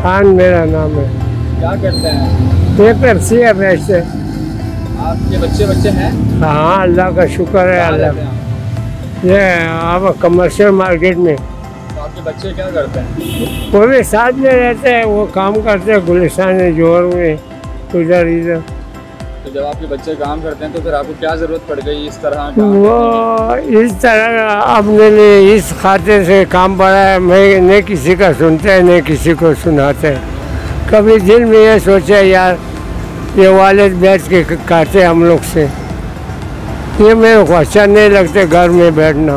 खान मेरा नाम है। क्या करते हैं? ये पेप्सी है बेचते। आपके बच्चे हैं? हाँ, अल्लाह का शुक्र है। अल्लाह ये आप कमर्शियल मार्केट में। तो आपके बच्चे क्या करते हैं? वो भी साथ में रहते हैं, वो काम करते हैं गुलिस्तान जोर में, उधर इधर। तो जब आपके बच्चे काम करते हैं तो फिर आपको क्या ज़रूरत पड़ गई इस तरह काम? वो इस तरह अपने लिए इस खाते से काम पड़ा है। मैं न किसी का सुनते हैं न किसी को सुनाते हैं। कभी दिल में ये सोचे यार ये वालिद बैठ के काटे हम लोग से, ये मेरे को अच्छा नहीं लगता घर में बैठना।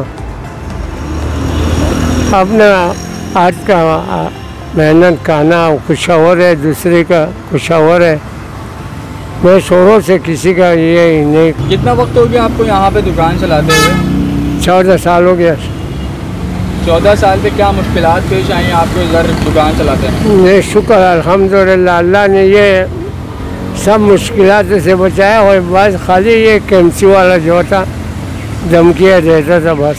अपना आज का मेहनत खाना कुछ और है, दूसरे का कुछ और है। मैं शोरों से किसी का ये नहीं। कितना वक्त हो गया आपको यहाँ पे दुकान चलाते हुए? 14 साल हो गया। 14 साल पे क्या मुश्किलात पेश आई आपको इधर दुकान चलाते हैं? ये शुक्र अल्हम्दुलिल्लाह, अल्लाह ने ये सब मुश्किलात से बचाया। और बस खाली ये कैंसी वाला जो था धमकियाँ देता था बस।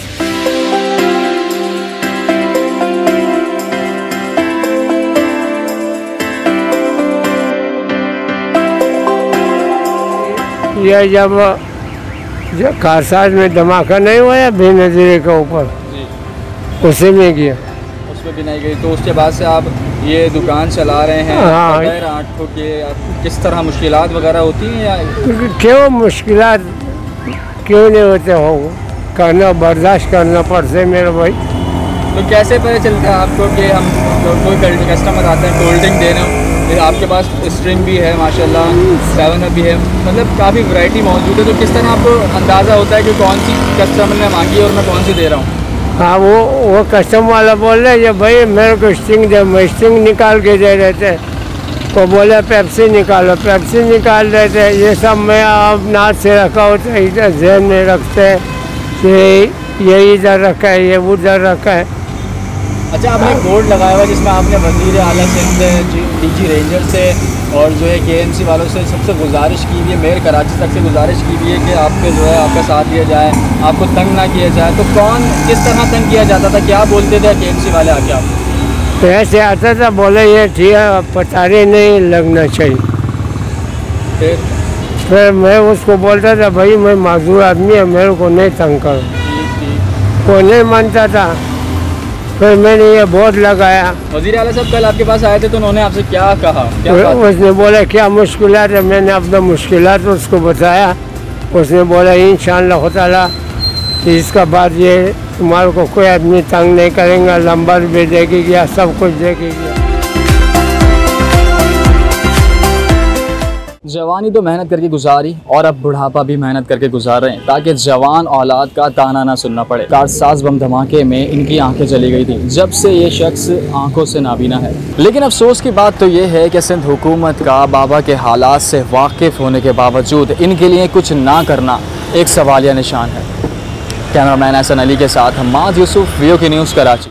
ये जब कारसाज में धमाका नहीं हुआ है बेनज़ीर के ऊपर, उसी में गया, उसमें भी नहीं गई। तो उसके बाद से आप ये दुकान चला रहे हैं? हाँ। बगैर आँखों के किस तरह मुश्किलात वगैरह होती हैं या क्यों मुश्किलात क्यों नहीं होते हो, करना बर्दाश्त करना पड़ता है मेरे भाई। तो कैसे पता चलता है आपको कि हम कोई कस्टमर आते हैं कोल्ड ड्रिंक दे रहे हो, फिर आपके पास स्ट्रिंग भी है माशाल्लाह, 7 अप भी है, मतलब काफ़ी वैरायटी मौजूद है, तो किस तरह आपको अंदाज़ा होता है कि कौन सी कस्टमर ने मांगी और मैं कौन सी दे रहा हूँ? हाँ, वो कस्टमर वाला बोल रहे ये भाई मेरे को स्ट्रिंग दे, मैं स्ट्रिंग निकाल के दे देते। वो बोले पेप्सी निकालो, पेप्सी निकाल देते। ये सब मैं अब नाथ से रखा होता है, इधर जहन में रखते हैं, ये इधर रखा है, ये उधर रखा है। अच्छा, आपने बोर्ड लगाया हुआ जिसमें आपने वज़ीर आला सिंध से, डीजी रेंजर से और जो है केएमसी वालों से सबसे गुजारिश की हुई है, मेयर कराची तक से गुजारिश की हुई है कि आपके जो है आपका साथ दिया जाए, आपको तंग ना किया जाए। तो कौन किस तरह तंग किया जाता था, क्या बोलते थे केएमसी वाले आके आप? तो ऐसे आता था, बोले ये ठीक है पटारी नहीं लगना चाहिए। फिर मैं उसको बोलता था भाई मैं माजूर आदमी है, मेरे को नहीं तंग करो। वो नहीं मानता था। फिर मैंने ये बोर्ड लगाया। वज़ीर आला साहब कल आपके पास आए थे तो उन्होंने आपसे क्या कहा? उसने बोला क्या मुश्किलात है, मैंने अपना मुश्किलात उसको बताया। उसने बोला इंशाअल्लाह ताला इसका बाद ये तुम्हारे को कोई आदमी तंग नहीं करेगा, नंबर भी देगी गया, सब कुछ देगी गया। जवानी तो मेहनत करके गुजारी और अब बुढ़ापा भी मेहनत करके गुजार रहे हैं ताकि जवान औलाद का ताना ना सुनना पड़े। कारसाज बम धमाके में इनकी आंखें चली गई थी, जब से ये शख्स आंखों से नाबीना है। लेकिन अफसोस की बात तो ये है कि सिंध हुकूमत का बाबा के हालात से वाकिफ़ होने के बावजूद इनके लिए कुछ ना करना एक सवालिया निशान है। कैमरामैन हसन अली के साथ हम्माद यूसुफ, वीओके न्यूज़, कराची।